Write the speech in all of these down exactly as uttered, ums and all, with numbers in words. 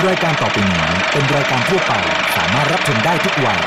รายการต่อไปนี้เป็นรายการทั่วไปสามารถรับชมได้ทุกวัย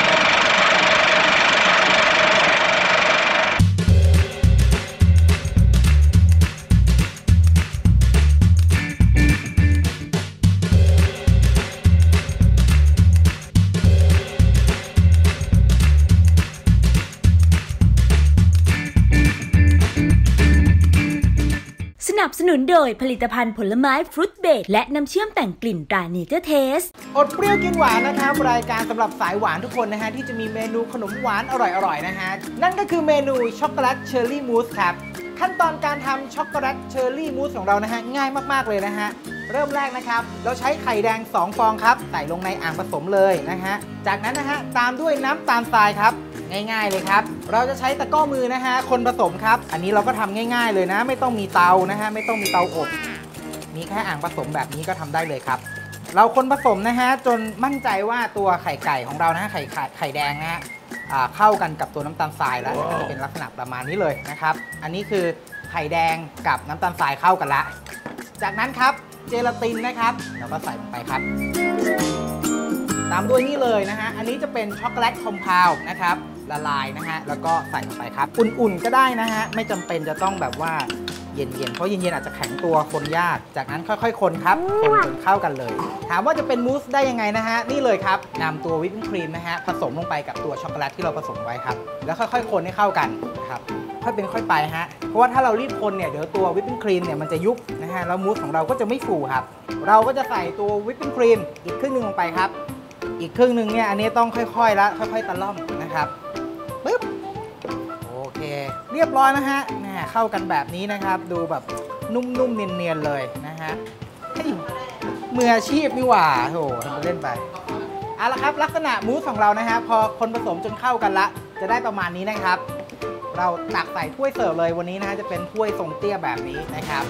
สนับสนุนโดยผลิตภัณฑ์ผลไม้ฟรุตเบรดและน้ำเชื่อมแต่งกลิ่นตราเนเจอร์เทสอดเปรี้ยวกินหวานนะครับรายการสำหรับสายหวานทุกคนนะฮะที่จะมีเมนูขนมหวานอร่อยๆนะฮะนั่นก็คือเมนูช็อกโกแลตเชอร์รี่มูสครับขั้นตอนการทำช็อกโกแลตเชอร์รี่มูสของเรานะฮะง่ายมากๆเลยนะฮะเริ่มแรกนะครับเราใช้ไข่แดงสองฟองครับใส่ลงในอ่างผสมเลยนะฮะจากนั้นนะฮะตามด้วยน้ำตาลทรายครับง่ายๆเลยครับเราจะใช้ตะกร้อมือนะฮะคนผสมครับอันนี้เราก็ทำง่ายๆเลยนะไม่ต้องมีเตานะฮะไม่ต้องมีเตาอบมีแค่อ่างผสมแบบนี้ก็ทำได้เลยครับเราคนผสมนะฮะจนมั่นใจว่าตัวไข่ไก่ของเรานะฮะไข่ไข่ไข่แดงนะฮะเข้ากันกับตัวน้ำตาลทรายแล้วก็จะเป็นลักษณะประมาณนี้เลยนะครับอันนี้คือไข่แดงกับน้ำตาลทรายเข้ากันละจากนั้นครับเจลาตินนะครับเราก็ใส่ลงไปครับตามด้วยนี่เลยนะฮะอันนี้จะเป็นช็อกโกแลตคอมเพลด์นะครับละลายนะฮะแล้วก็ใส่ลงไปครับอุ่นๆก็ได้นะฮะไม่จำเป็นจะต้องแบบว่าเย็นๆเพราะเย็นๆอาจจะแข็งตัวคนยากจากนั้นค่อยๆคนครับคนจนเข้ากันเลยถามว่าจะเป็นมูสได้ยังไงนะฮะนี่เลยครับนำตัววิปปิ้งครีมนะฮะผสมลงไปกับตัวช็อกโกแลตที่เราผสมไว้ครับแล้วค่อยๆคนให้เข้ากันนะครับค่อยเป็นค่อยไปฮะเพราะว่าถ้าเรารีบคนเนี่ยเดี๋ยวตัววิปปิ้งครีมเนี่ยมันจะยุบนะฮะแล้วมูสของเราก็จะไม่ฟูครับเราก็จะใส่ตัววิปปิ้งครีมอีกครึ่งนึงลงไปครับอีกครึ่งนึงเนี่ยอันนี้ต้องค่อยๆแล้วค่อยๆตะล่อมนะครับปึ๊บโอเคเรียบร้อยนะฮะแหมเข้ากันแบบนี้นะครับดูแบบนุ่มๆเนียนๆเลยนะฮะมืออาชีพนี่หว่าโหทำไปเล่นไปเอาละครับลักษณะมูสของเรานะฮะพอคนผสมจนเข้ากันละจะได้ประมาณนี้นะครับเราตักใส่ถ้วยเสิร์ฟเลยวันนี้นะฮะจะเป็นถ้วยทรงเตี้ยแบบนี้นะครับ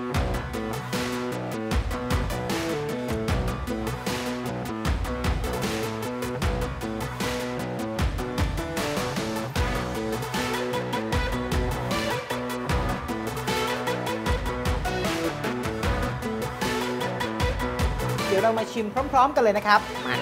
เดี๋ยวเรามาชิมพร้อมๆกันเลยนะครับมา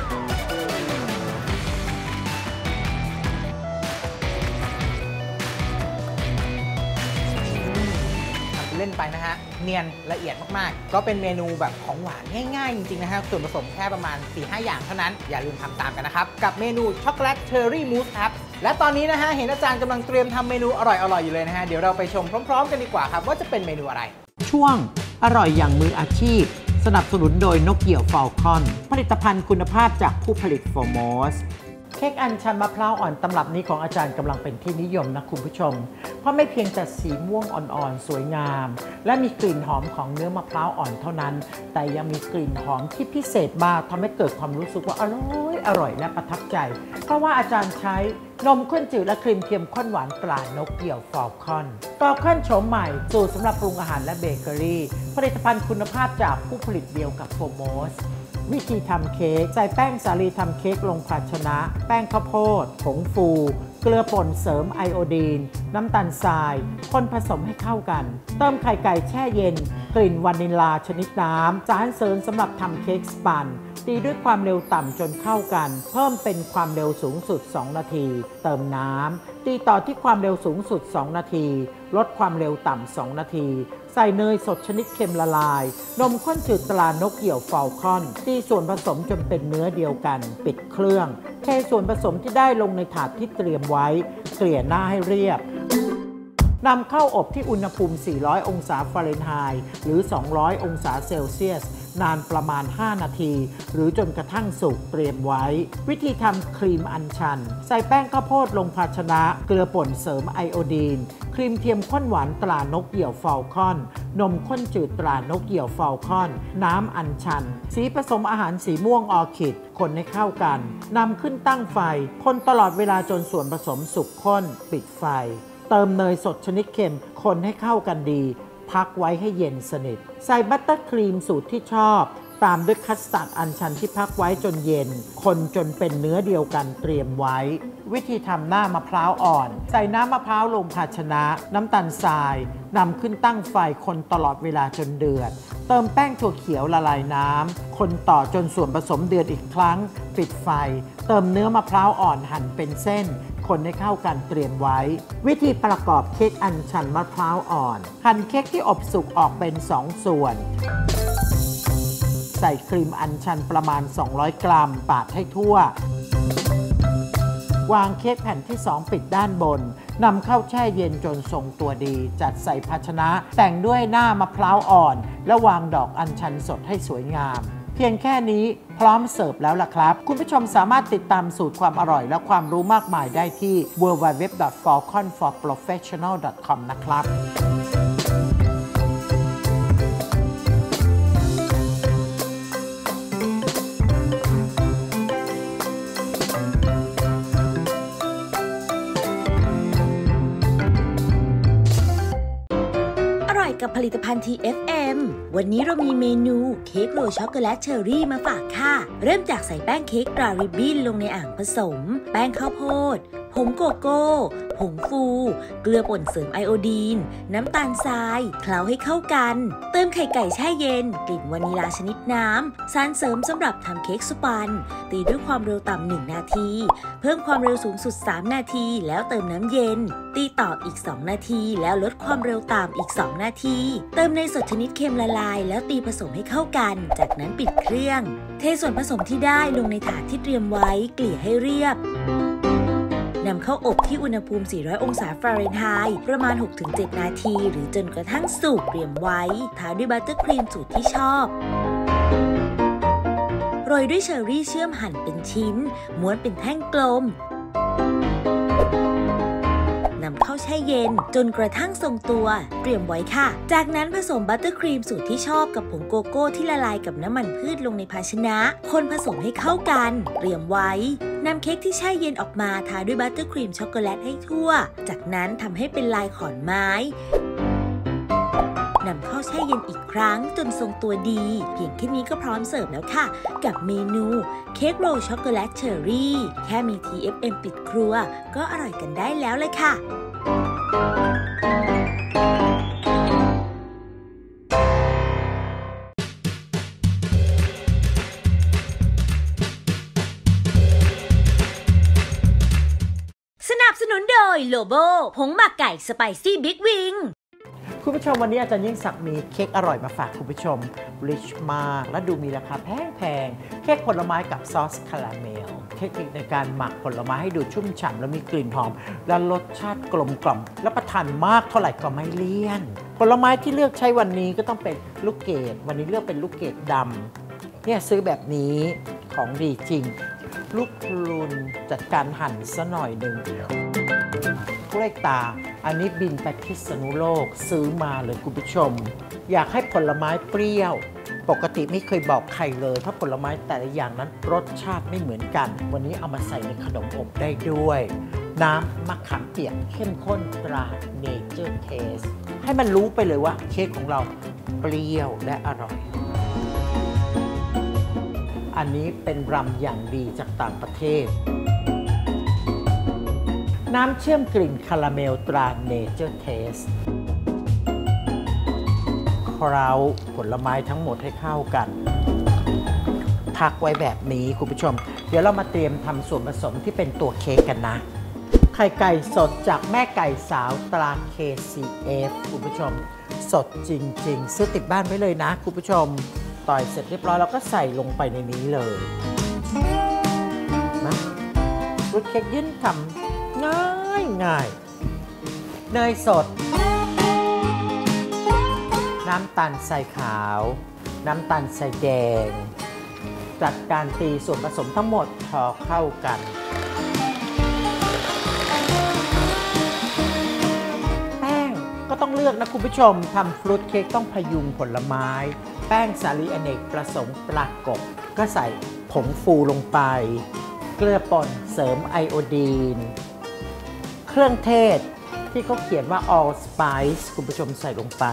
เล่นไปนะฮะเนียนละเอียดมากๆก็เป็นเมนูแบบของหวานง่ายๆจริงๆนะฮะส่วนผสมแค่ประมาณ สี่ห้า อย่างเท่านั้นอย่าลืมทำตามกันนะครับกับเมนูช็อกโกแลตเชอร์รี่มูสครับและตอนนี้นะฮะเห็นอาจารย์กำลังเตรียมทำเมนูอร่อยๆอยู่เลยนะฮะเดี๋ยวเราไปชมพร้อมๆกันดีกว่าครับว่าจะเป็นเมนูอะไรช่วงอร่อยอย่างมืออาชีพสนับสนุนโดยนกเหี่ยวฟอลคอนผลิตภัณฑ์คุณภาพจากผู้ผลิตโฟร์มอสเค้กอัญชันมะพร้าวอ่อนตำรับนี้ของอาจารย์กำลังเป็นที่นิยมนะคุณผู้ชมเพราะไม่เพียงแต่สีม่วงอ่อนๆสวยงามและมีกลิ่นหอมของเนื้อมะพร้าวอ่อนเท่านั้นแต่ยังมีกลิ่นหอมที่พิเศษมากทำให้เกิดความรู้สึกว่าอร่อยอร่อยและประทับใจเพราะว่าอาจารย์ใช้นมข้นจืดและครีมเทียมข้นหวานตรานกเหี่ยวฟอลคอนฟอลคอนโฉมใหม่สูตรสำหรับปรุงอาหารและเบเกอรี่ผลิตภัณฑ์คุณภาพจากผู้ผลิตเดียวกับโฟร์มอสวิธีทำเค้กใส่แป้งสาลีทำเค้กลงภาชนะแป้งข้าวโพดผงฟูเกลือป่นเสริมไอโอดีนน้ำตาลทรายคนผสมให้เข้ากันเติมไข่ไก่แช่เย็นกลิ่นวานิลลาชนิดน้ำสารเสริญสำหรับทำเค้กสปันตีด้วยความเร็วต่ำจนเข้ากันเพิ่มเป็นความเร็วสูงสุดสองนาทีเติมน้ำตีต่อที่ความเร็วสูงสุดสองนาทีลดความเร็วต่ำสองนาทีใส่เนยสดชนิดเค็มละลายนมข้นจืดตรานกเหี่ยวฟอลคอนตีส่วนผสมจนเป็นเนื้อเดียวกันปิดเครื่องเทส่วนผสมที่ได้ลงในถาดที่เตรียมไว้เกลี่ยหน้าให้เรียบนำเข้าอบที่อุณหภูมิ สี่ร้อย องศาฟาเรนไฮต์หรือ สองร้อย องศาเซลเซียสนานประมาณ ห้า นาทีหรือจนกระทั่งสุกเตรียมไว้วิธีทำครีมอัญชันใส่แป้งข้าวโพดลงภาชนะเกลือป่นเสริมไอโอดีนครีมเทียมข้นหวานตรานกเหี่ยวฟอลคอนนมข้นจืดตรานกเหี่ยวฟอลคอนน้ำอัญชันสีผสมอาหารสีม่วงออร์คิดคนให้เข้ากันนำขึ้นตั้งไฟคนตลอดเวลาจนส่วนผสมสุกข้นปิดไฟเติมเนยสดชนิดเค็มคนให้เข้ากันดีพักไว้ให้เย็นสนิทใส่บัตเตอร์ครีมสูตรที่ชอบตามด้วยคัสตาร์ดอัญชันที่พักไว้จนเย็นคนจนเป็นเนื้อเดียวกันเตรียมไว้วิธีทำหน้ามะพร้าวอ่อนใส่น้ำมะพร้าวลงภาชนะน้ำตาลทรายนำขึ้นตั้งไฟคนตลอดเวลาจนเดือดเเติมแป้งถั่วเขียวละลายน้ำคนต่อจนส่วนผสมเดือดอีกครั้งปิดไฟเติมเนื้อมะพร้าวอ่อนหั่นเป็นเส้นคนให้เข้ากันเตรียมไว้วิธีประกอบเค้กอัญชันมะพร้าวอ่อนหั่นเค้กที่อบสุกออกเป็นสองส่วนใส่ครีมอัญชันประมาณสองร้อยกรัมปาดให้ทั่ววางเค้กแผ่นที่สองปิดด้านบนนำเข้าแช่เย็นจนทรงตัวดีจัดใส่ภาชนะแต่งด้วยหน้ามะพร้าวอ่อนและวางดอกอัญชันสดให้สวยงามเพียงแค่นี้พร้อมเสิร์ฟแล้วล่ะครับคุณผู้ชมสามารถติดตามสูตรความอร่อยและความรู้มากมายได้ที่ ดับเบิลยู ดับเบิลยู ดับเบิลยู ดอท ฟอลคอน ฟอร์ โปรเฟชชั่นอล ดอท คอม นะครับกับผลิตภัณฑ์ ที เอฟ เอ็ม วันนี้เรามีเมนูเค้กโรลช็อกโกแลตเชอร์รี่มาฝากค่ะเริ่มจากใส่แป้งเค้กตราริบบิ้นลงในอ่างผสมแป้งข้าวโพดผงโกโก้ผงฟูเกลือป่นเสริมไอโอดีนน้ำตาลทรายเคล้าให้เข้ากันเติมไข่ไก่แช่เย็นกลิ่นวานิลาชนิดน้ำสารเสริมสำหรับทำเค้กสปันตีด้วยความเร็วต่ำหนึ่งนาทีเพิ่มความเร็วสูงสุดสามนาทีแล้วเติมน้ำเย็นตีต่ออีกสองนาทีแล้วลดความเร็วต่ำอีกสองนาทีเติมเนยสดชนิดเค็มละลายแล้วตีผสมให้เข้ากันจากนั้นปิดเครื่องเทส่วนผสมที่ได้ลงในถาดที่เตรียมไว้เกลี่ยให้เรียบนำเข้าอบที่อุณหภูมิสี่ร้อยองศาฟาเรนไฮต์ประมาณ หกถึงเจ็ด นาทีหรือจนกระทั่งสุกเตรียมไว้ทาด้วยบัตเตอร์ครีมสูตรที่ชอบโรยด้วยเชอร์รี่เชื่อมหั่นเป็นชิ้นม้วนเป็นแท่งกลมนำเข้าแช่เย็นจนกระทั่งทรงตัวเตรียมไว้ค่ะจากนั้นผสมบัตเตอร์ครีมสูตรที่ชอบกับผงโกโก้ที่ละลายกับน้ำมันพืชลงในภาชนะคนผสมให้เข้ากันเตรียมไว้นำเค้กที่แช่เย็นออกมาทาด้วยบัตเตอร์ครีมช็อกโกแลตให้ทั่วจากนั้นทำให้เป็นลายขอนไม้นำเข้าแช่เย็นอีกครั้งจนทรงตัวดีเพียงแค่นี้ก็พร้อมเสิร์ฟแล้วค่ะกับเมนูเค้กโรลช็อกโกแลตเชอร์รี่แค่มี ที เอฟ เอ็ม ปิดครัวก็อร่อยกันได้แล้วเลยค่ะสนับสนุนโดยโลโบผงหมักไก่สไปซี่บิ๊กวิงคุณผู้ชมวันนี้อาจารย์ยิ่งศักดิ์มีเค้กอร่อยมาฝากคุณผู้ชมริชมากและดูมีราคาแพงๆเค้กผลไม้กับซอสคาราเมลเทคนิคในการหมักผลไม้ให้ดูชุ่มฉ่ำและมีกลิ่นหอมและรสชาติกลมกล่อมและประทานมากเท่าไหร่ก็ไม่เลี่ยนผลไม้ที่เลือกใช้วันนี้ก็ต้องเป็นลูกเกดวันนี้เลือกเป็นลูกเกดดำเนี่ยซื้อแบบนี้ของดีจริงลูกพลูนจัดการหั่นซะหน่อยหนึ่งกล้วยตาอันนี้บินไปพิษณุโลกซื้อมาเลยคุณผู้ชมอยากให้ผลไม้เปรี้ยวปกติไม่เคยบอกใครเลยเพราะผลไม้แต่ละอย่างนั้นรสชาติไม่เหมือนกันวันนี้เอามาใส่ในขนมอบได้ด้วยน้ำมะขามเปียกเข้มข้นตรา Nature Taste ให้มันรู้ไปเลยว่าเค้กของเราเปรี้ยวและอร่อยอันนี้เป็นรัมอย่างดีจากต่างประเทศน้ำเชื่อมกลิ่นคาราเมลตรา Nature Taste เคล้าผลไม้ทั้งหมดให้เข้ากันพักไว้แบบนี้คุณผู้ชมเดี๋ยวเรามาเตรียมทำส่วนผสมที่เป็นตัวเค้กกันนะไข่ไก่สดจากแม่ไก่สาวตรา เค ซี เอฟ คุณผู้ชมสดจริงๆซื้อติดบ้านไว้เลยนะคุณผู้ชมต่อยเสร็จเรียบร้อยแล้วก็ใส่ลงไปในนี้เลยนะรสเค้กยื่นทำง่ายง่ายเนยสดน้ำตาลทรายขาวน้ำตาลทรายแดงจัดการตีส่วนผสมทั้งหมดพอเข้ากันแป้งก็ต้องเลือกนะคุณผู้ชมทำฟรุตเค้กต้องพยุงผลไม้แป้งสาลีอเนกประสงค์ประกบก็ใส่ผงฟูลงไปเกลือป่นเสริมไอโอดีนเครื่องเทศที่เขาเขียนว่า all spice คุณผู้ชมใส่ลงไป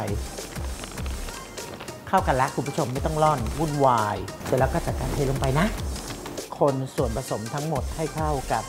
เข้ากันแล้วคุณผู้ชมไม่ต้องร่อนวุ่นวายเสร็จแล้วก็จัดการเทลงไปนะคนส่วนผสมทั้งหมดให้เข้ากัน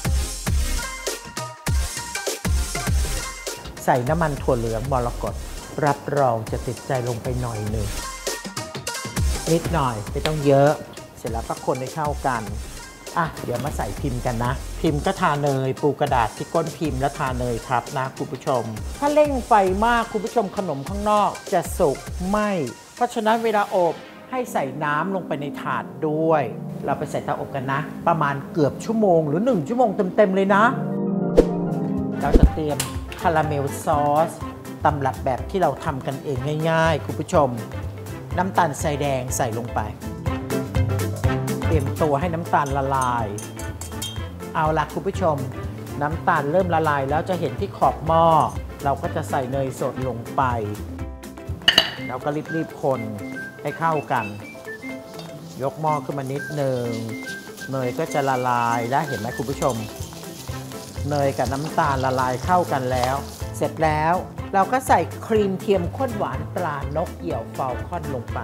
ใส่น้ำมันถั่วเหลืองมรกตรับรองจะติดใจลงไปหน่อยหนึ่งนิดหน่อยไม่ต้องเยอะเสร็จแล้วก็คนให้เข้ากันอ่ะเดี๋ยวมาใส่พิมพ์กันนะพิมพ์ก็ทาเนยปูกระดาษที่ก้นพิมพ์แล้วทาเนยครับนะคุณผู้ชมถ้าเร่งไฟมากคุณผู้ชมขนมข้างนอกจะสุกไหมเพราะฉะนั้นเวลาอบให้ใส่น้ำลงไปในถาดด้วยเราไปใส่เตาอบกันนะประมาณเกือบชั่วโมงหรือหนึ่งชั่วโมงเต็มๆเลยนะเราจะเตรียมคาราเมลซอสตำรับแบบที่เราทำกันเองง่ายๆคุณผู้ชมน้ำตาลทรายแดงใส่ลงไปเตรียมตัวให้น้ำตาลละลายเอาล่ะคุณผู้ชมน้ำตาลเริ่มละลายแล้วจะเห็นที่ขอบหม้อเราก็จะใส่เนยสดลงไปแล้วก็รีบๆคนให้เข้ากันยกหม้อขึ้นมานิดหนึ่งเนยก็จะละลายแล้วเห็นไหมคุณผู้ชมเนยกับน้ำตาลละลายเข้ากันแล้วเสร็จแล้วเราก็ใส่ครีมเทียมข้นหวานตรานกเหี่ยวฟาลคอนลงไป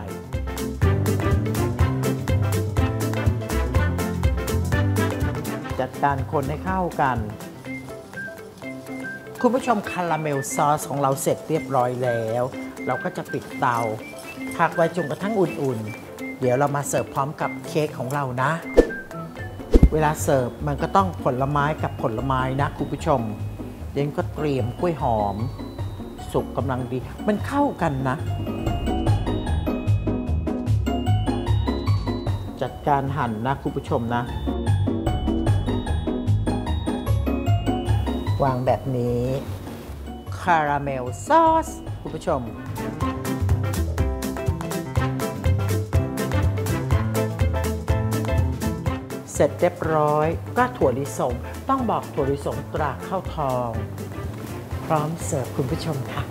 จัดการคนให้เข้ากันคุณผู้ชมคาราเมลซอสของเราเสร็จเรียบร้อยแล้วเราก็จะปิดเตาพักไว้จนกระทั่งอุ่นๆเดี๋ยวเรามาเสิร์ฟพร้อมกับเค้กของเรานะเวลาเสิร์ฟมันก็ต้องผลไม้กับผลไม้นะคุณผู้ชมเดนก็เตรียมกล้วยหอมสุกกำลังดีมันเข้ากันนะจัดการหั่นนะคุณผู้ชมนะวางแบบนี้คาราเมลซอสคุณผู้ชมเสร็จเรียบร้อยก็ถั่วลิสงต้องบอกถั่วลิสงตราข้าวทองพร้อมเสิร์ฟคุณผู้ชมค่ะ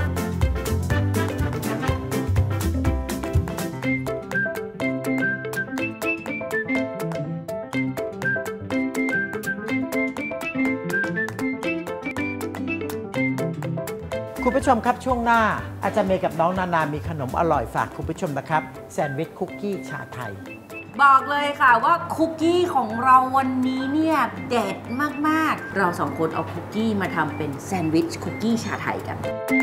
คุณผู้ชมครับช่วงหน้าอาจารย์เมย์กับน้องนานามีขนมอร่อยฝากคุณผู้ชมนะครับแซนด์วิชคุกกี้ชาไทยบอกเลยค่ะว่าคุกกี้ของเราวันนี้เนี่ยเด็ดมากๆเราสองคนเอาคุกกี้มาทำเป็นแซนด์วิชคุกกี้ชาไทยกัน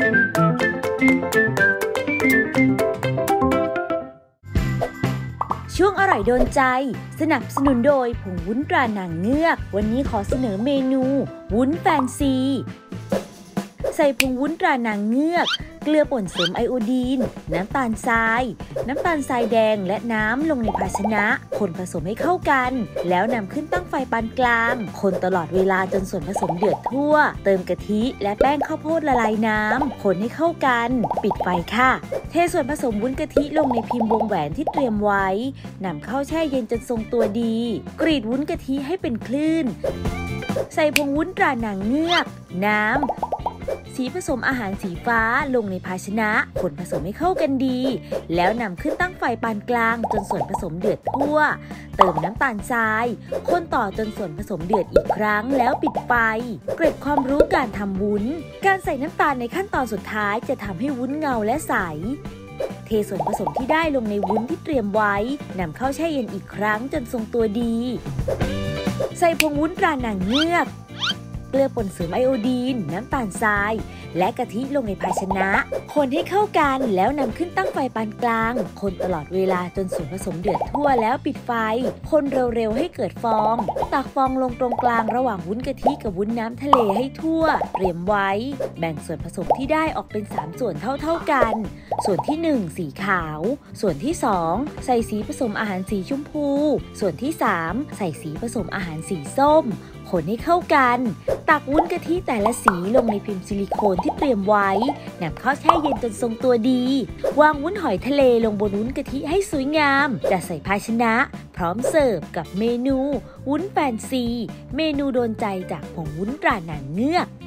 ช่วงอร่อยโดนใจสนับสนุนโดยผงวุ้นตรานางเงือกวันนี้ขอเสนอเมนูวุ้นแฟนซีใส่ผงวุ้นตรานางเงือกเกลือป่นเสริมไอโอดีนน้ำตาลทรายน้ำตาลทรายแดงและน้ำลงในภาชนะคนผสมให้เข้ากันแล้วนำขึ้นตั้งไฟปานกลางคนตลอดเวลาจนส่วนผสมเดือดทั่วเติมกะทิและแป้งข้าวโพดละลายน้ำคนให้เข้ากันปิดไฟค่ะเทส่วนผสมวุ้นกะทิลงในพิมพ์วงแหวนที่เตรียมไว้นำเข้าแช่เย็นจนทรงตัวดีกรีดวุ้นกะทิให้เป็นคลื่นใส่ผงวุ้นตรานางเงือกน้ำสีผสมอาหารสีฟ้าลงในภาชนะคนผสมให้เข้ากันดีแล้วนำขึ้นตั้งไฟปานกลางจนส่วนผสมเดือดทั่วเติมน้ำตาลทรายคนต่อจนส่วนผสมเดือดอีกครั้งแล้วปิดไฟเกร็ดความรู้การทำวุ้นการใส่น้ำตาลในขั้นตอนสุดท้ายจะทำให้วุ้นเงาและใสเทส่วนผสมที่ได้ลงในวุ้นที่เตรียมไว้นำเข้าแช่เย็นอีกครั้งจนทรงตัวดีใส่ผงวุ้นตรานางเงือกเกลือป่นเสริมไอโอดีนน้ำตาลทรายและกะทิลงในภาชนะคนให้เข้ากันแล้วนำขึ้นตั้งไฟปานกลางคนตลอดเวลาจนส่วนผสมเดือดทั่วแล้วปิดไฟคนเร็วๆให้เกิดฟองตักฟองลงตรงกลางระหว่างวุ้นกะทิกับวุ้นน้ำทะเลให้ทั่วเตรียมไว้แบ่งส่วนผสมที่ได้ออกเป็นสามส่วนเท่าๆกันส่วนที่หนึ่งสีขาวส่วนที่สองใส่สีผสมอาหารสีชมพูส่วนที่สามใส่สีผสมอาหารสีส้มคนให้เข้ากันตักวุ้นกะทิแต่ละสีลงในพิมพ์ซิลิโคนที่เตรียมไว้นำเข้าแช่เย็นจนทรงตัวดีวางวุ้นหอยทะเลลงบนวุ้นกะทิให้สวยงามจัดใส่ภาชนะพร้อมเสิร์ฟกับเมนูวุ้นแฟนซีเมนูโดนใจจากผงวุ้นตรานางเงือก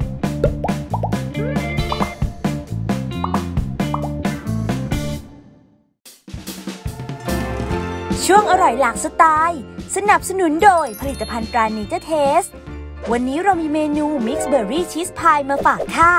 ช่วงอร่อยหลากสไตล์สนับสนุนโดยผลิตภัณฑ์ตราเนเจอร์เทสวันนี้เรามีเมนูมิกซ์เบอร์รี่ชีสพายมาฝากค่ะ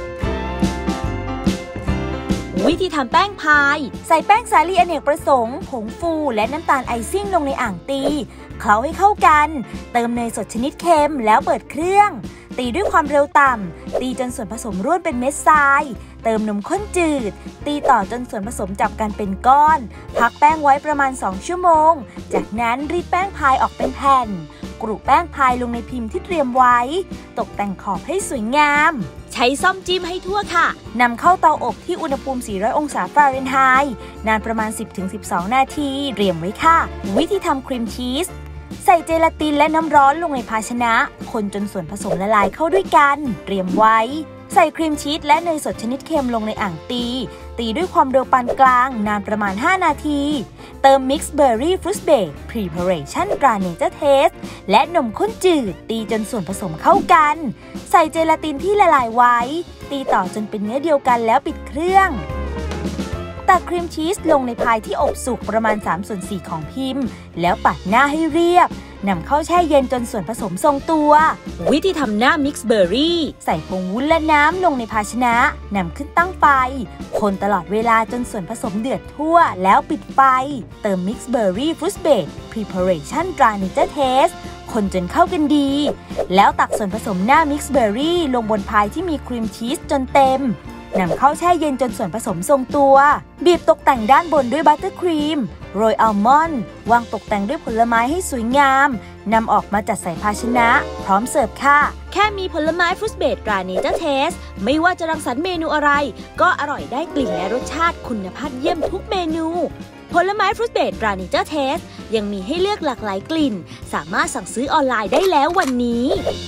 วิธีทำแป้งพายใส่แป้งสาลีอเนกประสงค์ผงฟูและน้ำตาลไอซิ่งลงในอ่างตีเคล้าให้เข้ากันเติมเนยสดชนิดเค็มแล้วเปิดเครื่องตีด้วยความเร็วต่ำตีจนส่วนผสมร่วนเป็นเม็ดทรายเติมนมข้นจืดตีต่อจนส่วนผสมจับกันเป็นก้อนพักแป้งไว้ประมาณสองชั่วโมงจากนั้นรีดแป้งพายออกเป็นแผ่นกรุแป้งพายลงในพิมพ์ที่เตรียมไว้ตกแต่งขอบให้สวยงามใช้ซ่อมจิ้มให้ทั่วค่ะนำเข้าเตาอบที่อุณหภูมิสี่ร้อยองศาฟาเรนไฮต์นานประมาณ สิบถึงสิบสอง นาทีเตรียมไว้ค่ะวิธีทำครีมชีสใส่เจลาตินและน้ำร้อนลงในภาชนะคนจนส่วนผสมละลายเข้าด้วยกันเตรียมไว้ใส่ครีมชีสและเนยสดชนิดเค็มลงในอ่างตีตีด้วยความเร็วปานกลางนานประมาณห้านาทีเติมมิกซ์เบอร์รี่ฟรุตเบรดพรีเพอเรชั่นตราเนเจอร์เทสและนมข้นจืดตีจนส่วนผสมเข้ากันใส่เจลาตินที่ละลายไว้ตีต่อจนเป็นเนื้อเดียวกันแล้วปิดเครื่องตักครีมชีสลงในพายที่อบสุกประมาณ สามส่วนสี่ ของพิมพ์แล้วปัดหน้าให้เรียบนำเข้าแช่เย็นจนส่วนผสมทรงตัววิธีทำหน้ามิกซ์เบอร์รี่ใส่ผงวุ้นและน้ำลงในภาชนะนำขึ้นตั้งไฟคนตลอดเวลาจนส่วนผสมเดือดทั่วแล้วปิดไฟเติมมิกซ์เบอร์รี่ฟรุตเบรดพรีเพอเรชั่นตราเนเจอร์เทสคนจนเข้ากันดีแล้วตักส่วนผสมหน้ามิกซ์เบอร์รี่ลงบนพายที่มีครีมชีสจนเต็มนำเข้าแช่เย็นจนส่วนผสมทรงตัวบีบตกแต่งด้านบนด้วยบัตเตอร์ครีมโรยอัลมอนด์วางตกแต่งด้วยผลไม้ให้สวยงามนำออกมาจัดใส่ภาชนะพร้อมเสิร์ฟค่ะแค่มีผลไม้ฟรุตเบรดตราเนเจอร์เทสไม่ว่าจะรังสรรค์เมนูอะไรก็อร่อยได้กลิ่นและรสชาติคุณภาพเยี่ยมทุกเมนูผลไม้ฟรุตเบรดตราเนเจอร์เทสยังมีให้เลือกหลากหลายกลิ่นสามารถสั่งซื้อออนไลน์ได้แล้ววันนี้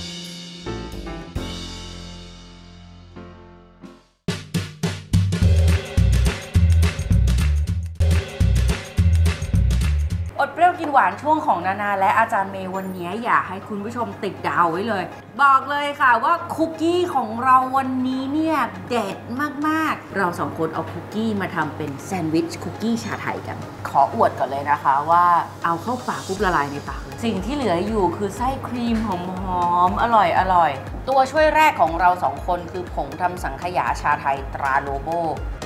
อดเปรี้ยวกินหวานช่วงของนานาและอาจารย์เมย์วันนี้อยากให้คุณผู้ชมติดดาวไว้เลยบอกเลยค่ะว่าคุกกี้ของเราวันนี้เนี่ยเด็ดมากๆเราสองคนเอาคุกกี้มาทำเป็นแซนด์วิชคุกกี้ชาไทยกันขออวดก่อนเลยนะคะว่าเอาเข้าปากปุ๊บละลายในปากเลยสิ่งที่เหลืออยู่คือไส้ครีมหอมๆอร่อยอร่อยตัวช่วยแรกของเราสองคนคือผงทำสังขยาชาไทยตราโลโบ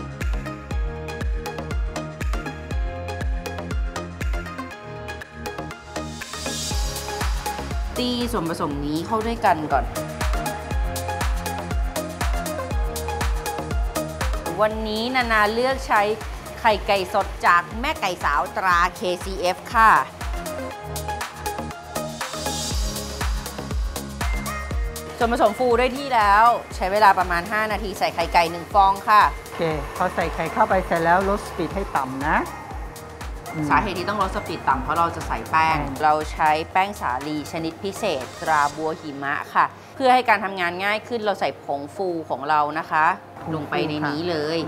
ตีส่วนผสมนี้เข้าด้วยกันก่อนวันนี้นานาเลือกใช้ไข่ไก่สดจากแม่ไก่สาวตรา เค ซี เอฟ ค่ะส่วนผสมฟูได้ที่แล้วใช้เวลาประมาณห้านาทีใส่ไข่ไก่หนึ่งฟองค่ะโอเคพอใส่ไข่เข้าไปเสร็จแล้วลดสปีดให้ต่ำนะสาเหตุที่ต้องลดสปีดต่ำเพราะเราจะใส่แป้งเราใช้แป้งสาลีชนิดพิเศษตราบัวหิมะค่ะเพื่อให้การทำงานง่ายขึ้นเราใส่ผงฟูของเรานะคะลงไปในนี้เลย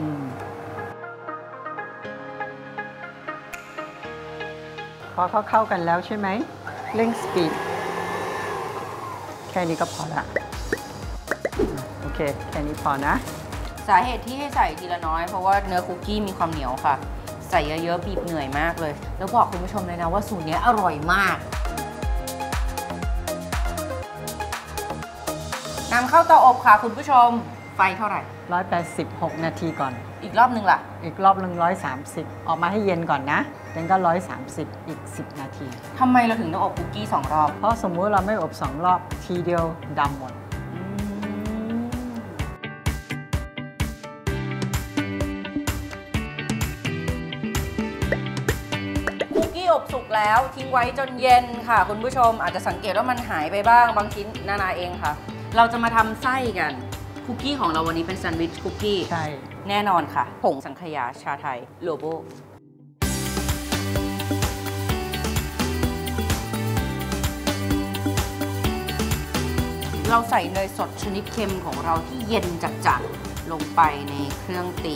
พอเขาเข้ากันแล้วใช่ไหมเร่งสปีดแค่นี้ก็พอละโอเคแค่นี้พอนะสาเหตุที่ให้ใส่ทีละน้อยเพราะว่าเนื้อคุกกี้มีความเหนียวค่ะใส่เยอะๆบีบเหนื่อยมากเลยแล้วบอกคุณผู้ชมเลยนะว่าสูตรนี้อร่อยมากนำเข้าเตาอบค่ะคุณผู้ชมไฟเท่าไหร่หนึ่งร้อยแปดสิบหกนาทีก่อนอีกรอบนึงล่ะอีกรอบหนึ่งร้อยสามสิบออกมาให้เย็นก่อนนะแล้วก็หนึ่งร้อยสามสิบอีกสิบนาทีทำไมเราถึงต้องอบคุกกี้สองรอบเพราะสมมุติเราไม่อบสองรอบทีเดียวดำหมดอบสุกแล้วทิ้งไว้จนเย็นค่ะคุณผู้ชมอาจจะสังเกตว่ามันหายไปบ้างบางชิ้นนานาเองค่ะเราจะมาทำไส้กันคุกกี้ของเราวันนี้เป็นแซนด์วิชคุกกี้ใช่แน่นอนค่ะผงสังขยาชาไทยโลโบเราใส่เนยสดชนิดเค็มของเราที่เย็นจัดๆลงไปในเครื่องตี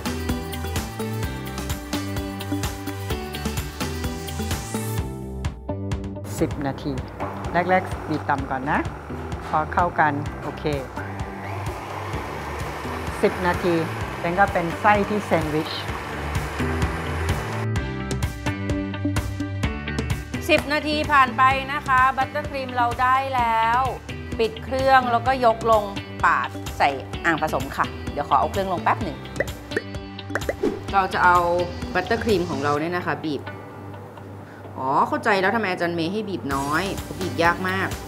สิบนาทีแรกๆบีบต่ำก่อนนะพอเข้ากันโอเคสิบนาทีแล้วก็เป็นไส้ที่แซนด์วิชสิบนาทีผ่านไปนะคะบัตเตอร์ครีมเราได้แล้วปิดเครื่องแล้วก็ยกลงปาดใส่อ่างผสมค่ะเดี๋ยวขอเอาเครื่องลงแป๊บหนึ่งเราจะเอาบัตเตอร์ครีมของเราเนี่ยนะคะบีบอ๋อเข้าใจแล้วทำไมอาจารย์เมย์ให้บีบน้อยบีบยากมาก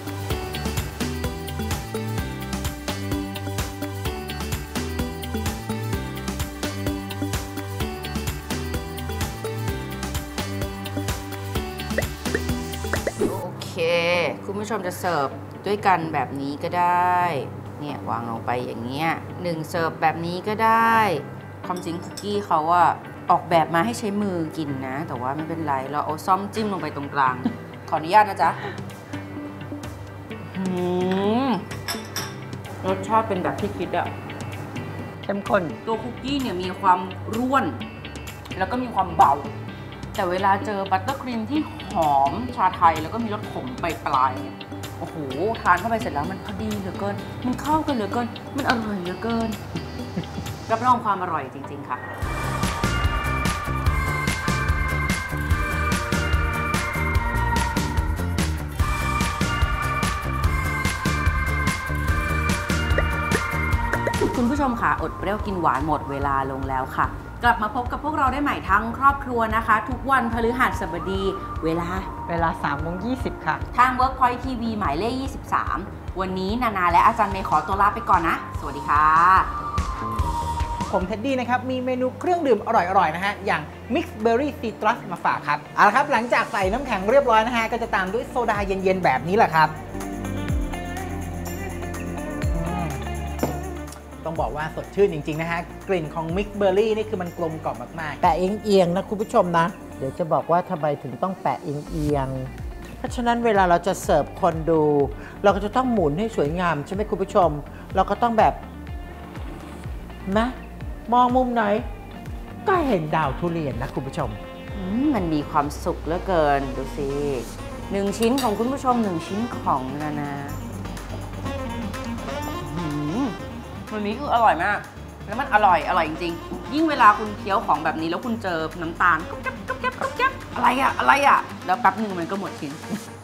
ผู้ชมจะเสิร์ฟด้วยกันแบบนี้ก็ได้เนี่ยวางลงไปอย่างเงี้ยหนึ่งเสิร์ฟแบบนี้ก็ได้ความจริงคุกกี้เขาอะออกแบบมาให้ใช้มือกินนะแต่ว่าไม่เป็นไรเราเอาซ่อมจิ้มลงไปตรงกลางขออนุญาตนะจ๊ะรสชาติเป็นแบบที่คิดอะเข้มข้นตัวคุกกี้เนี่ยมีความร่วนแล้วก็มีความเบาแต่เวลาเจอบัตเตอร์ครีมที่หอมชาไทยแล้วก็มีรสขมปลายๆเนี่ยโอ้โหทานเข้าไปเสร็จแล้วมันพอดีเหลือเกินมันเข้ากันเหลือเกินมันอร่อยเหลือเกินรับรองความอร่อยจริงๆค่ะคุณผู้ชมค่ะอดเปรี้ยวกินหวานหมดเวลาลงแล้วค่ะกลับมาพบกับพวกเราได้ใหม่ทั้งครอบครัวนะคะทุกวันพฤหัสบดีเวลาเวลาสามโมงยี่สิบค่ะทาง Workpoint ที วี หมายเลขยี่สิบสามวันนี้นานาและอาจารย์เมย์ขอตัวลาไปก่อนนะสวัสดีค่ะผมเท็ดดี้นะครับมีเมนูเครื่องดื่มอร่อยๆนะฮะอย่าง Mixed Berry Citrus มาฝากครับเอาละครับหลังจากใส่น้ำแข็งเรียบร้อยนะฮะก็จะตามด้วยโซดาเย็นๆแบบนี้แหละครับต้องบอกว่าสดชื่นจริงๆนะฮะกลิ่นของ Mixed Berry นี่คือมันกลมกล่อมมากๆแปะเอียงๆนะคุณผู้ชมนะเดี๋ยวจะบอกว่าทำไมถึงต้องแปะเอียงๆเพราะฉะนั้นเวลาเราจะเสิร์ฟคนดูเราก็จะต้องหมุนให้สวยงามใช่ไหมคุณผู้ชมเราก็ต้องแบบนะมองมุมไหนก็เห็นดาวทุเรียนนะคุณผู้ชมมันมีความสุขเหลือเกินดูสิหนึ่งชิ้นของคุณผู้ชมหนึ่งชิ้นของนานาวันนี้คืออร่อยมากแล้วมันอร่อยอร่อยจริงๆยิ่งเวลาคุณเคี้ยวของแบบนี้แล้วคุณเจอน้ำตาลกุ๊บแก๊บกุ๊บแก๊บกุ๊บแก๊บอะไรอะอะไรอะแล้วแป๊บนึงมันก็หมดชิ้น